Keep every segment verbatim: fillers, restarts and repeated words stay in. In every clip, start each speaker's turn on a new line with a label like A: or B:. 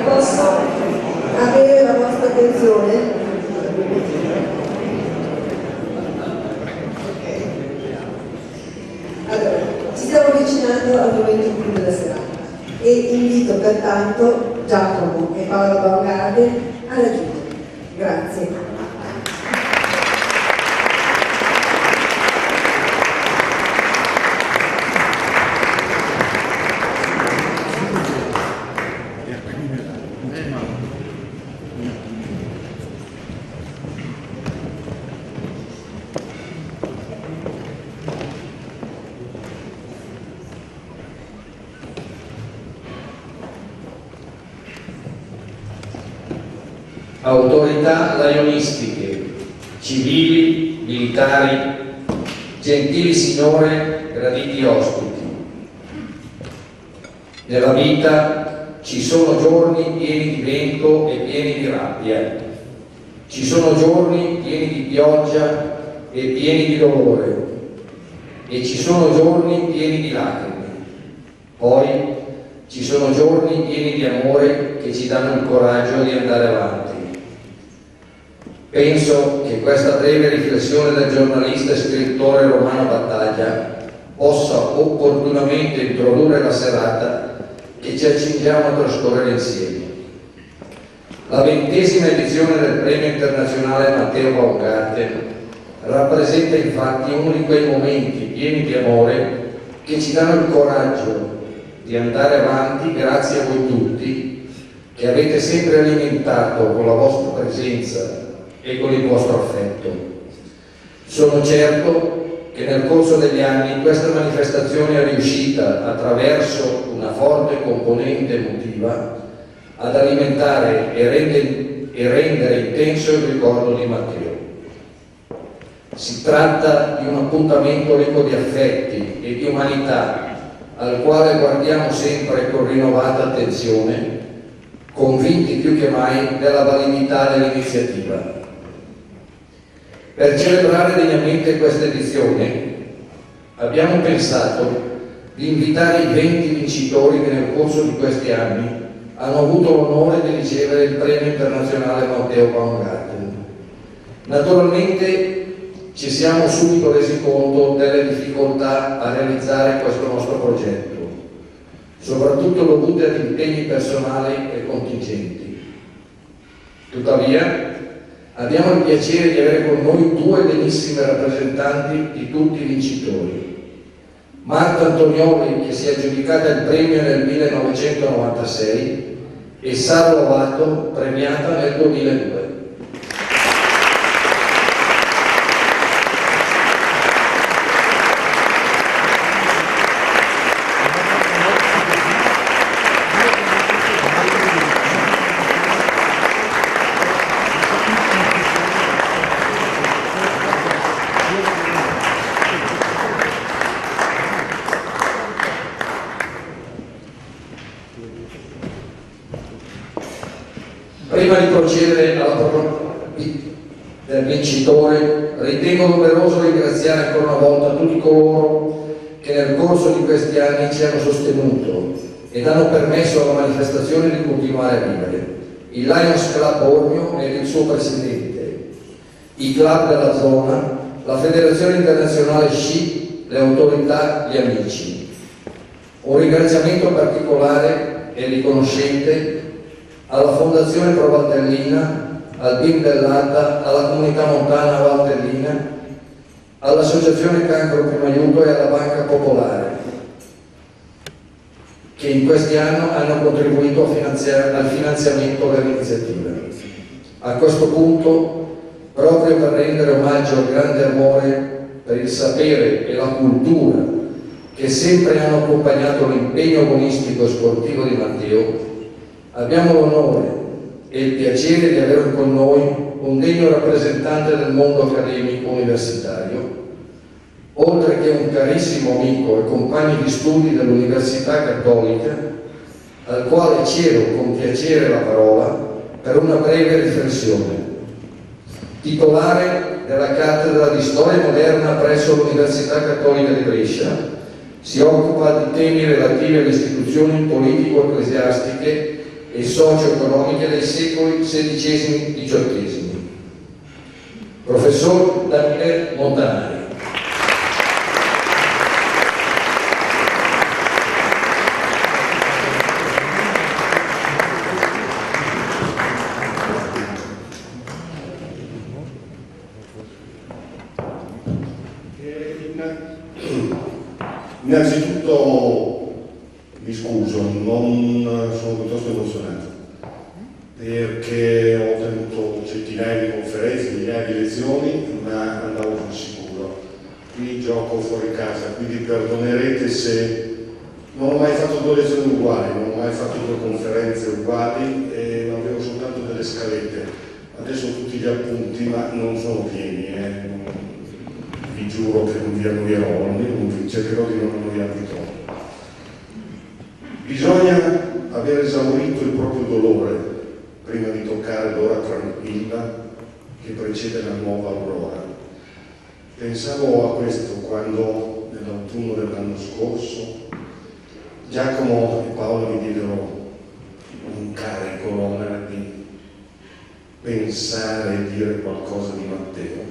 A: Posso avere la vostra attenzione? Allora, ci stiamo avvicinando al momento in cui della serata e invito pertanto Giacomo e Paola Baumgarten a raggiungere. Grazie.
B: Autorità laionistiche, civili, militari, gentili signore, graditi ospiti. Nella vita ci sono giorni pieni di vento e pieni di rabbia, ci sono giorni pieni di pioggia e pieni di dolore, e ci sono giorni pieni di lacrime. Poi ci sono giorni pieni di amore che ci danno il coraggio di andare avanti. Penso che questa breve riflessione del giornalista e scrittore Romano Battaglia possa opportunamente introdurre la serata che ci accingiamo a trascorrere insieme. La ventesima edizione del Premio Internazionale Matteo Baumgarten rappresenta infatti uno di quei momenti pieni di amore che ci danno il coraggio di andare avanti grazie a voi tutti che avete sempre alimentato con la vostra presenza e con il vostro affetto. Sono certo che nel corso degli anni questa manifestazione è riuscita, attraverso una forte componente emotiva, ad alimentare e rendere, e rendere intenso il ricordo di Matteo. Si tratta di un appuntamento ricco di affetti e di umanità, al quale guardiamo sempre con rinnovata attenzione, convinti più che mai della validità dell'iniziativa. Per celebrare degnamente questa edizione abbiamo pensato di invitare i venti vincitori che nel corso di questi anni hanno avuto l'onore di ricevere il Premio Internazionale Matteo Baumgarten. Naturalmente ci siamo subito resi conto delle difficoltà a realizzare questo nostro progetto, soprattutto dovute ad impegni personali e contingenti. Tuttavia, abbiamo il piacere di avere con noi due degnissime rappresentanti di tutti i vincitori. Marta Antonioli, che si è aggiudicata il premio nel millenovecentonovantasei, e Sara Lovato, premiata nel duemiladue. Prima di procedere alla proclamazione del vincitore, ritengo doveroso ringraziare ancora una volta tutti coloro che nel corso di questi anni ci hanno sostenuto ed hanno permesso alla manifestazione di continuare a vivere. Il Lions Club Bormio e il suo presidente, i club della zona, la Federazione Internazionale Sci, le autorità, gli amici. Un ringraziamento particolare e riconoscente alla Fondazione Pro Valtellina, al B I M Bellata, alla Comunità Montana Valtellina, all'Associazione Cancro Primo Aiuto e alla Banca Popolare, che in questi anni hanno contribuito a finanziare, al finanziamento dell'iniziativa. A questo punto, proprio per rendere omaggio al grande amore per il sapere e la cultura che sempre hanno accompagnato l'impegno agonistico e sportivo di Matteo, abbiamo l'onore e il piacere di avere con noi un degno rappresentante del mondo accademico universitario, oltre che un carissimo amico e compagno di studi dell'Università Cattolica, al quale cedo con piacere la parola per una breve riflessione. Titolare della cattedra di Storia Moderna presso l'Università Cattolica di Brescia, si occupa di temi relativi alle istituzioni politico-ecclesiastiche e socio-economiche dei secoli sedicesimo diciottesimo. Professor Daniele Montanari.
C: Innanzitutto mi scuso, non sono piuttosto emozionato perché ho tenuto centinaia di conferenze, migliaia di lezioni, ma andavo sul sicuro. Qui gioco fuori casa, quindi perdonerete se non ho mai fatto due lezioni uguali, non ho mai fatto due conferenze uguali e avevo soltanto delle scalette. Adesso tutti gli appunti, ma non sono pieni, eh. Vi giuro che non vi annoierò, almeno non vi cercherò di non annoiarvi troppo. Bisogna aver esaurito il proprio dolore prima di toccare l'ora tranquilla che precede la nuova aurora. Pensavo a questo quando, nell'autunno dell'anno scorso, Giacomo e Paola mi diedero un carico l'onere di pensare e dire qualcosa di Matteo.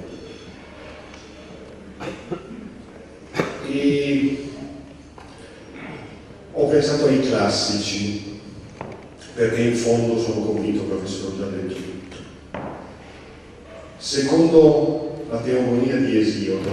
C: E ho pensato ai classici, perché in fondo sono convinto che avessero già detto tutto. Secondo la teogonia di Esiodo,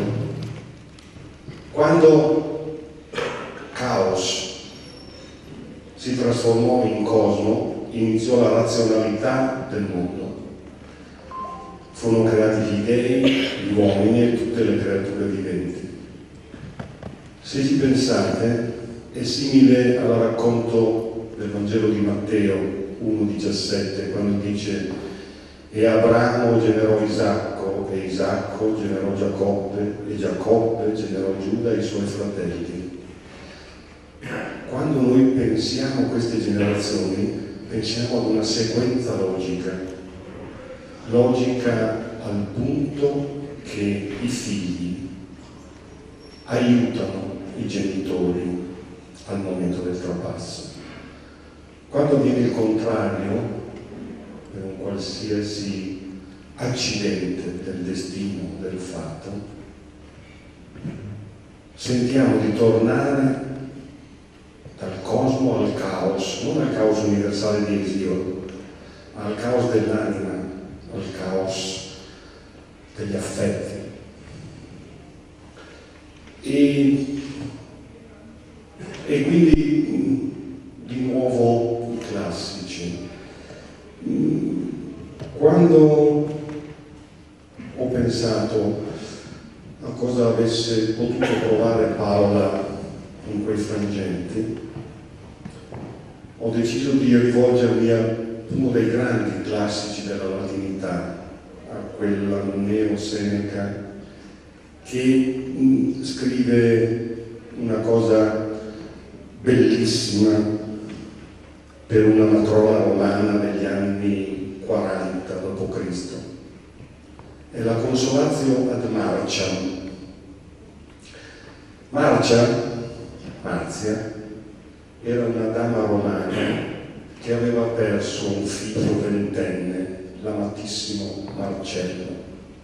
C: quando Caos si trasformò in cosmo, iniziò la razionalità del mondo. Furono creati gli dei, gli uomini e tutte le creature viventi. Se ci pensate, è simile al racconto del Vangelo di Matteo uno diciassette, quando dice: e Abramo generò Isacco, e Isacco generò Giacobbe, e Giacobbe generò Giuda e i suoi fratelli. Quando noi pensiamo a queste generazioni, pensiamo ad una sequenza logica, logica al punto che i figli aiutano i genitori al momento del trapasso. Quando avviene il contrario, per un qualsiasi accidente del destino, del fatto, sentiamo di tornare dal cosmo al caos, non al caos universale di Esiodo, ma al caos dell'anima, al caos degli affetti. E, e quindi di nuovo i classici. Quando ho pensato a cosa avesse potuto provare Paola in quei frangenti, ho deciso di rivolgermi a uno dei grandi classici della latinità, a quell'Anneo Seneca, che mh, scrive una cosa bellissima per una matrona romana degli anni quaranta dopo Cristo. È la Consolatio ad Marciam. Marcia, Marzia, era una dama romana che aveva perso un figlio ventenne, l'amatissimo Marcello.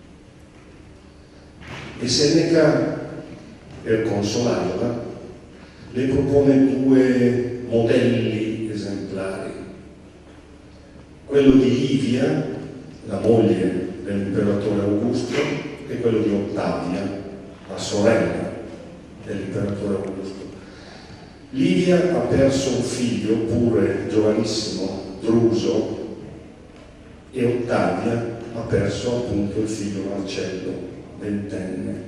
C: E Seneca, per consolarla, le propone due modelli esemplari. Quello di Livia, la moglie dell'imperatore Augusto, e quello di Ottavia, la sorella dell'imperatore Augusto. Livia ha perso un figlio, pure giovanissimo, Druso, e Ottavia ha perso appunto il figlio Marcello, ventenne.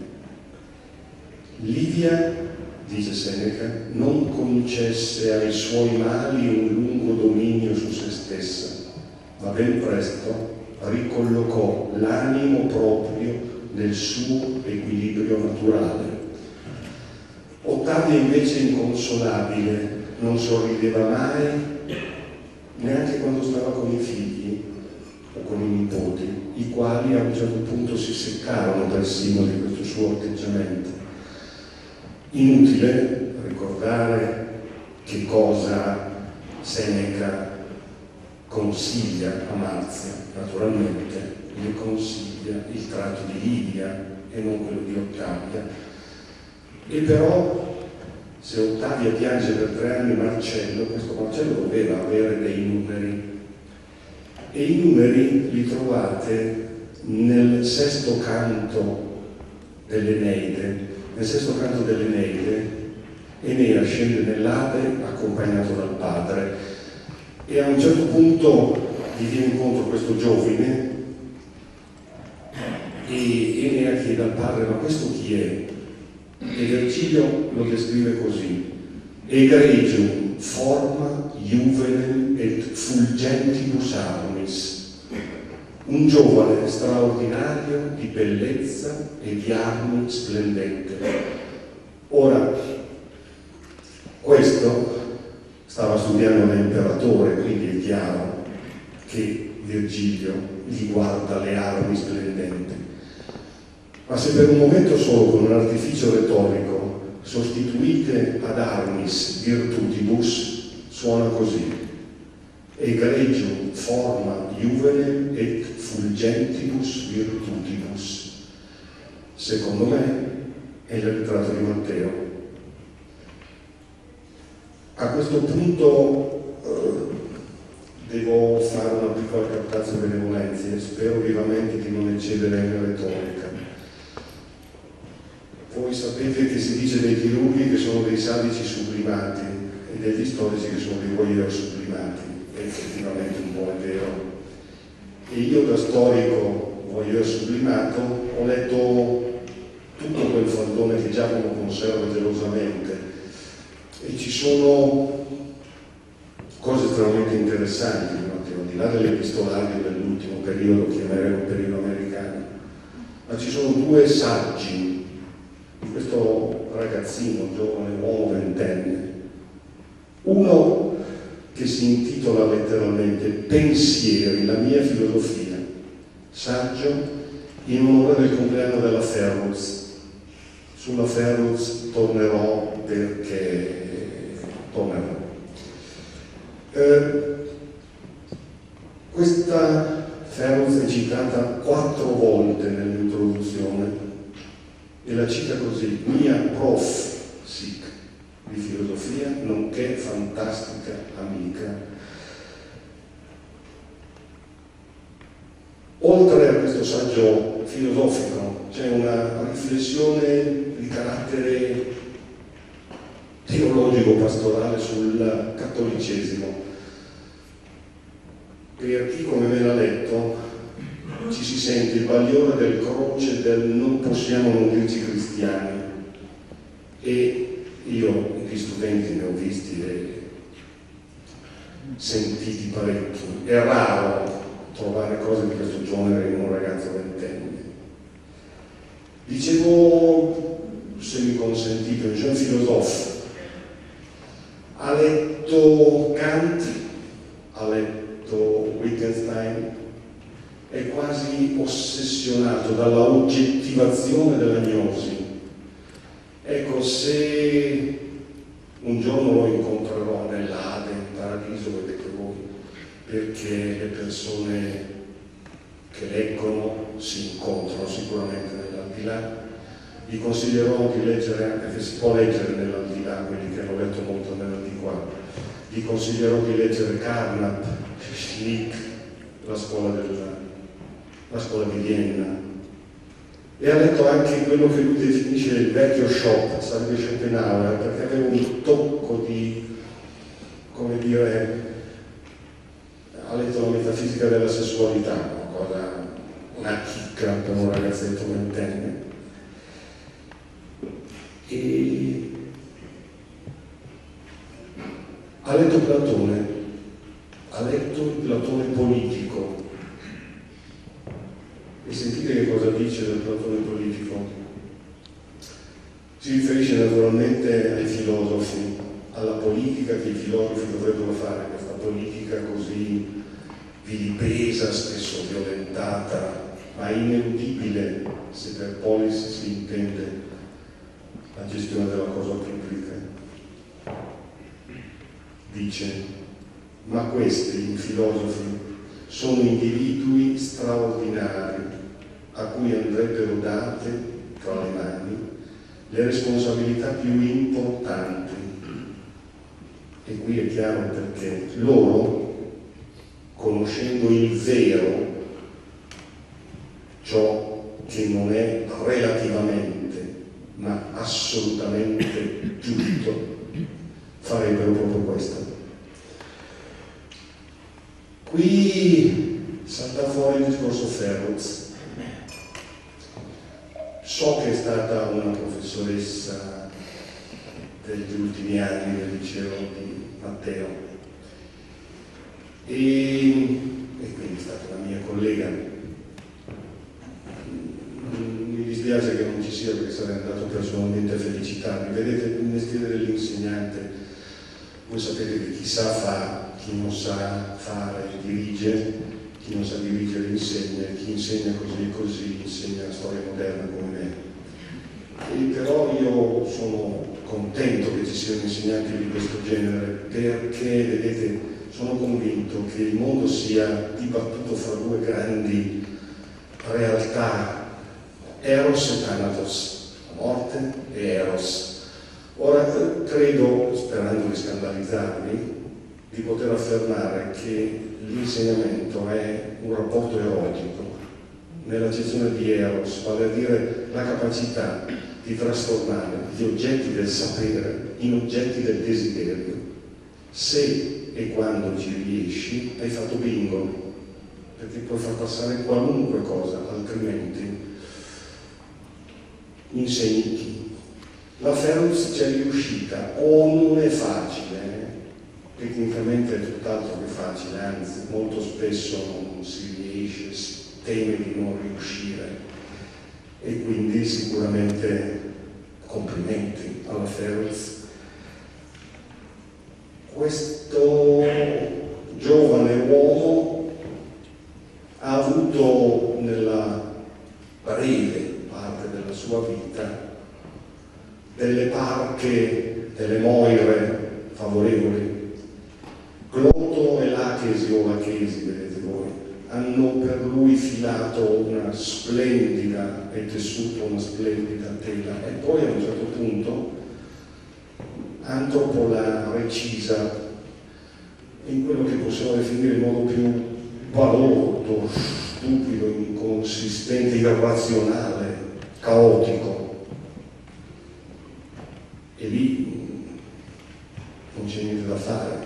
C: Livia, dice Seneca, non concesse ai suoi mali un lungo dominio su se stessa, ma ben presto ricollocò l'animo proprio nel suo equilibrio naturale. Ottavia invece, inconsolabile, non sorrideva mai, neanche quando stava con i figli o con i nipoti, i quali a un certo punto si seccarono persino di questo suo atteggiamento. Inutile ricordare che cosa Seneca consiglia a Marzia, naturalmente, le consiglia il tratto di Livia e non quello di Ottavia. E però, se Ottavia piange per tre anni Marcello, questo Marcello doveva avere dei numeri. E i numeri li trovate nel sesto canto dell'Eneide. Nel sesto canto dell'Eneide Enea scende nell'Ade accompagnato dal padre e a un certo punto gli viene incontro questo giovine e Enea chiede al padre: ma questo chi è? E Virgilio lo descrive così: egregium forma juvenem et fulgentibus armis, un giovane straordinario di bellezza e di armi splendente. Ora, questo stava studiando l'imperatore, quindi è chiaro che Virgilio gli guarda le armi splendenti. Ma se per un momento solo con un artificio retorico sostituite ad armis virtutibus, suona così: egregium forma juvenem et fulgentibus virtutibus. Secondo me è il ritratto di Matteo. A questo punto eh, devo fare una piccola captazio benevolenza e spero vivamente di non eccedere in retorica. Voi sapete che si dice dei chirurghi che sono dei sadici sublimati e degli storici che sono dei voyeur sublimati, e effettivamente un po' è vero. E io da storico voyeur sublimato ho letto tutto quel faldone che Giacomo conserva gelosamente e ci sono cose estremamente interessanti, al di là dell'epistolario dell'ultimo periodo, chiameremo periodo americano, ma ci sono due saggi di questo ragazzino, giovane uomo ventenne, uno che si intitola letteralmente Pensieri, la mia filosofia, saggio in onore del compleanno della Ferruz. Sulla Ferruz tornerò perché tornerò. Eh, questa Ferruz è citata quattro volte nell'introduzione e la cita così: mia prof sic di filosofia, nonché fantastica amica. Oltre a questo saggio filosofico c'è una riflessione di carattere teologico-pastorale sul cattolicesimo. Per chi come me l'ha letto ci si sente il bagliore del croce del non possiamo non dirci cristiani, e io di studenti ne ho visti e sentiti parecchi. È raro trovare cose di questo genere in un ragazzo ventenne. Dicevo, se mi consentite, un jeune philosophe ha letto Kant, ha letto Wittgenstein, è quasi ossessionato dalla oggettivazione dell'agnosi. Ecco, se un giorno lo incontrerò nell'Ade, in paradiso, vedete voi, perché le persone che leggono si incontrano sicuramente nell'aldilà, vi consiglierò di leggere, anche se si può leggere nell'aldilà, quelli che hanno letto molto nell'antiquato, vi consiglierò di leggere Carnap, Schlick, la scuola, della, la scuola di Vienna. E ha letto anche quello che lui definisce il vecchio Schopenhauer, sarebbe Schopenhauer, perché aveva un tocco di, come dire, ha letto la metafisica della sessualità, una cosa, una chicca per un ragazzetto ventenne. E ha letto Platone, ha letto il Platone politico. E sentite che cosa dice del Platone politico. Si riferisce naturalmente ai filosofi, alla politica che i filosofi dovrebbero fare, questa politica così vilipesa, spesso violentata, ma ineludibile se per polis si intende la gestione della cosa pubblica. Dice: ma questi, i filosofi, sono individui straordinari a cui andrebbero date tra le mani le responsabilità più importanti. E qui è chiaro perché loro, conoscendo il vero, ciò che non è relativamente ma assolutamente giusto, farebbero proprio questo. Qui salta fuori il discorso Ferruz. So che è stata una professoressa degli ultimi anni del liceo di Matteo e, e quindi è stata la mia collega. Mi dispiace che non ci sia, perché sarei andato personalmente a felicitarmi. Vedete, il mestiere dell'insegnante, voi sapete che chi sa fa, chi non sa fare dirige, chi non sa dirigere insegna, chi insegna così e così insegna la storia moderna come me. E però io sono contento che ci siano insegnanti di questo genere, perché, vedete, sono convinto che il mondo sia dibattuto fra due grandi realtà, Eros e Thanatos, la morte e Eros. Ora credo, sperando di scandalizzarvi, di poter affermare che l'insegnamento è un rapporto erotico, nell'accezione di Eros, vale a dire la capacità di trasformare gli oggetti del sapere in oggetti del desiderio. Se e quando ci riesci, hai fatto bingo, perché puoi far passare qualunque cosa, altrimenti insegni chi. La Ferruz ci è riuscita, o non è facile, tecnicamente è tutt'altro che facile, anzi molto spesso non si riesce, si teme di non riuscire, e quindi sicuramente complimenti alla Ferruz. Questo giovane uomo ha avuto nella breve parte della sua vita delle parche, delle moire favorevoli. Gloto e Lachesi o Lachesi, vedete voi, hanno per lui filato una splendida e tessuto una splendida tela, e poi a un certo punto Antropo l'ha recisa in quello che possiamo definire in modo più balordo, stupido, inconsistente, irrazionale, caotico. E lì non c'è niente da fare.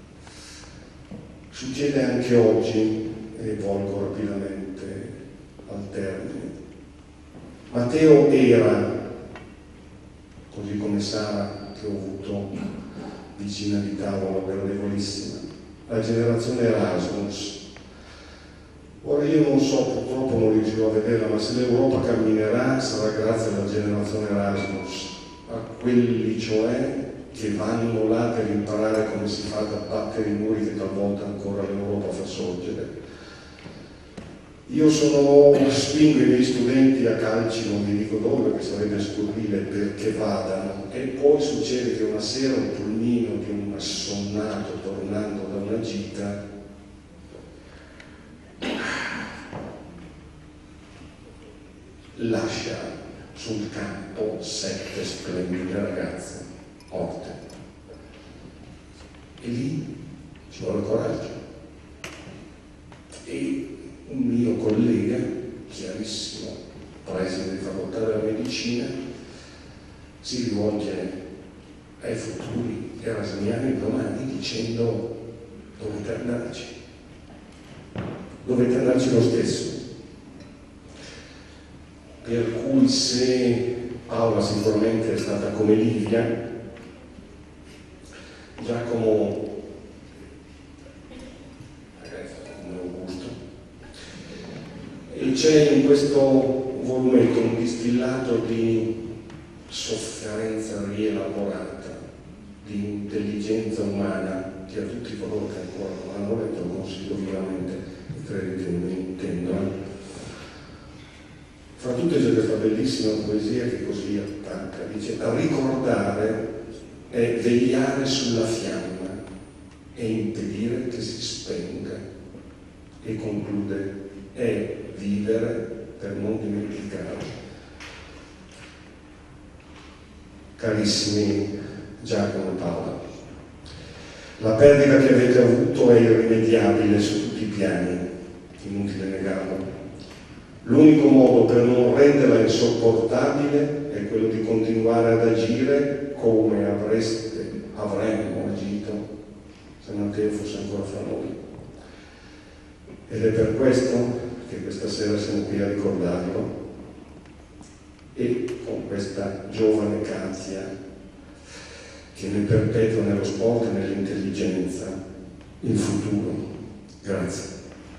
C: Succede anche oggi, e volgo rapidamente al termine. Matteo era, così come Sara, che ho avuto vicina di tavola, gradevolissima, la generazione Erasmus. Ora io non so, purtroppo non riuscirò a vederla, ma se l'Europa camminerà sarà grazie alla generazione Erasmus, a quelli cioè che vanno là per imparare come si fa ad abbattere i muri che talvolta ancora l'Europa fa sorgere. Io sono, spingo i miei studenti a calci, non vi dico dove, che sarebbe scurrile, perché vadano, e poi succede che una sera un pulmino di un assonnato tornando da una gita lascia sul campo sette splendide ragazze morte. E lì ci vuole coraggio. E un mio collega, chiarissimo, preside di facoltà della medicina, si rivolge ai futuri erasmiani domani dicendo: dovete andarci, dovete andarci lo stesso. Per cui se Paola sicuramente è stata come Livia, Giacomo e c'è in questo volumetto un distillato di sofferenza rielaborata, di intelligenza umana, che a tutti coloro che ancora non hanno letto lo consiglio vivamente, e credo che non intendono. Fra tutte c'è questa bellissima poesia che così attacca, dice: ricordare è vegliare sulla fiamma e impedire dire che si spenga, e conclude: è vivere per non dimenticare. Carissimi Giacomo e Paola, la perdita che avete avuto è irrimediabile su tutti i piani, inutile negarlo. L'unico modo per non renderla insopportabile è quello di continuare ad agire come avreste, avremmo agito se Matteo fosse ancora fra noi. Ed è per questo che questa sera siamo qui a ricordarlo, e con questa giovane Katia che ne perpetua nello sport e nell'intelligenza il futuro. Grazie.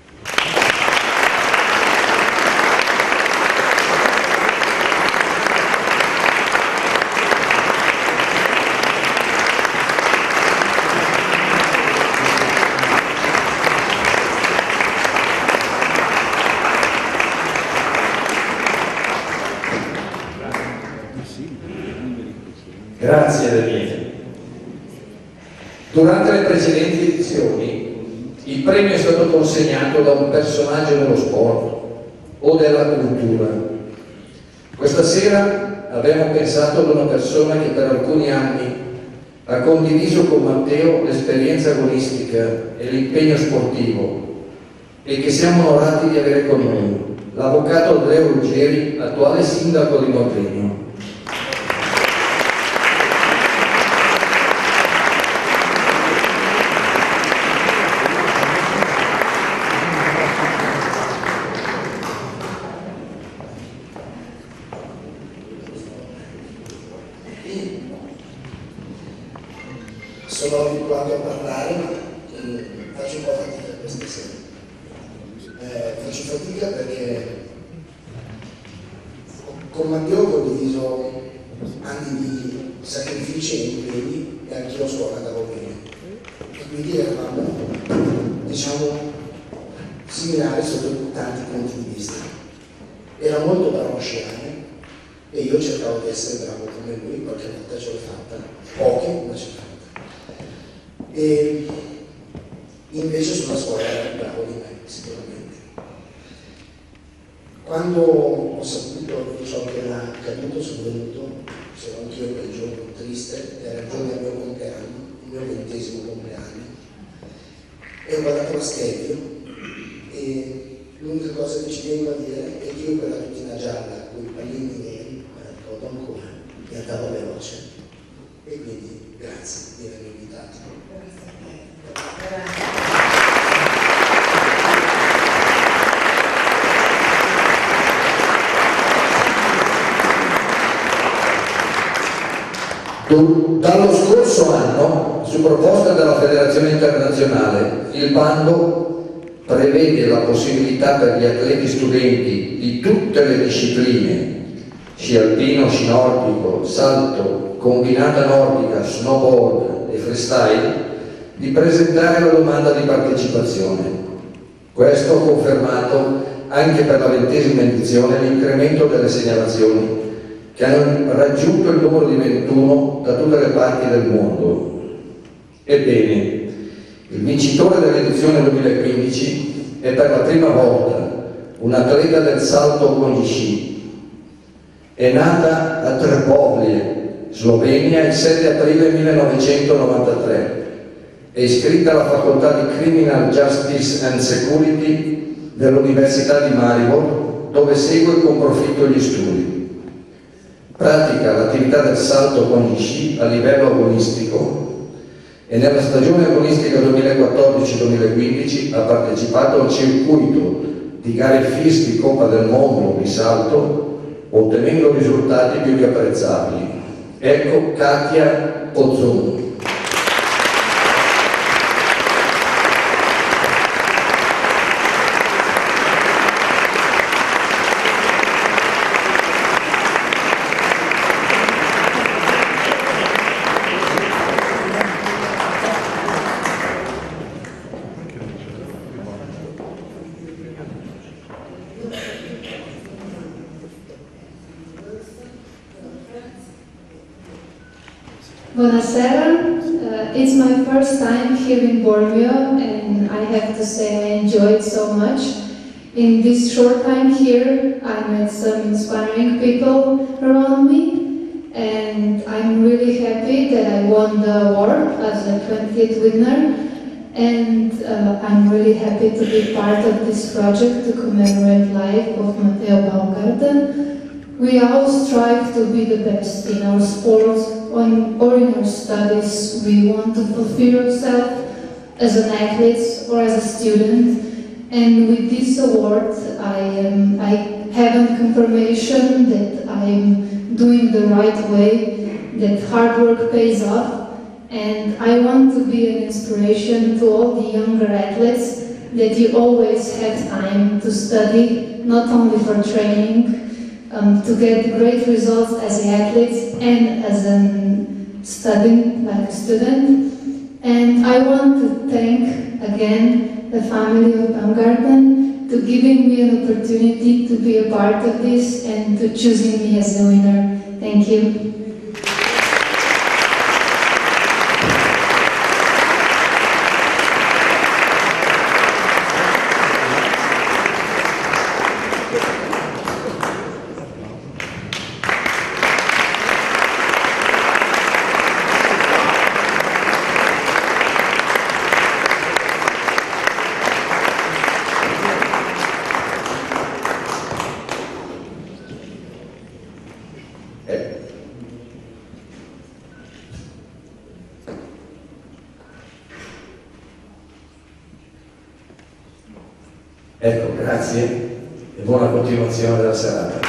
B: Grazie Daniele. Durante le precedenti edizioni il premio è stato consegnato da un personaggio dello sport o della cultura. Questa sera abbiamo pensato ad una persona che per alcuni anni ha condiviso con Matteo l'esperienza agonistica e l'impegno sportivo e che siamo onorati di avere con noi, l'avvocato Andrea Ruggeri, attuale sindaco di Modena.
D: Sono abituato a parlare, ma eh, faccio un po' fatica questa sera. Eh, faccio fatica perché con Matteo ho condiviso anni di sacrifici e impegni e anch'io a scuola andavo bene. E quindi eravamo, diciamo, similari sotto tanti punti di vista. Era molto bravo a sciare e io cercavo di essere bravo come lui, qualche volta ce l'ho fatta, pochi, ma ce l'ho fatta. E invece sulla scuola era bravo di me, sicuramente. Quando ho saputo di ciò che era accaduto, sono venuto, c'ero anch'io quel giorno triste, era il giorno del mio compleanno, il mio ventesimo compleanno, e ho guardato la scheda e l'unica cosa che ci tengo a dire è che io quella tuttina gialla con i pallini neri, me la ricordo ancora, mi andava veloce, e quindi grazie di avermi invitato.
B: Dallo scorso anno, su proposta della Federazione Internazionale, il bando prevede la possibilità per gli atleti studenti di tutte le discipline, sci alpino, sci nordico, salto, combinata nordica, snowboard e freestyle, di presentare la domanda di partecipazione. Questo ha confermato anche per la ventesima edizione l'incremento delle segnalazioni che hanno raggiunto il numero di ventuno da tutte le parti del mondo. Ebbene, il vincitore dell'edizione duemilaquindici è per la prima volta un atleta del salto con gli sci. È nata a Trbovlje, Slovenia, il sette aprile millenovecentonovantatré. È iscritta alla facoltà di Criminal Justice and Security dell'Università di Maribor, dove segue con profitto gli studi. Pratica l'attività del salto con gli sci a livello agonistico e nella stagione agonistica duemilaquattordici duemilaquindici ha partecipato al circuito di gare F I S di Coppa del Mondo di salto, ottenendo risultati più che apprezzabili. Ecco Katia Pozzoni.
E: Buonasera, uh, it's my first time here in Bormio, and I have to say I enjoyed so much. In this short time here, I met some inspiring people around me, and I'm really happy that I won the award as a twentieth winner, and uh, I'm really happy to be part of this project to commemorate life of Matteo Baumgarten. We all strive to be the best in our sports or in, or in our studies. We want to fulfill ourselves as an athlete or as a student. And with this award, I, am, I have a confirmation that I'm doing the right way, that hard work pays off. And I want to be an inspiration to all the younger athletes that you always have time to study, not only for training, Um, to get great results as athletes and as a student, like a student. And I want to thank again the family of Baumgarten to giving me an opportunity to be a part of this and to choosing me as the winner. Thank you.
B: Ecco, grazie e buona continuazione della serata.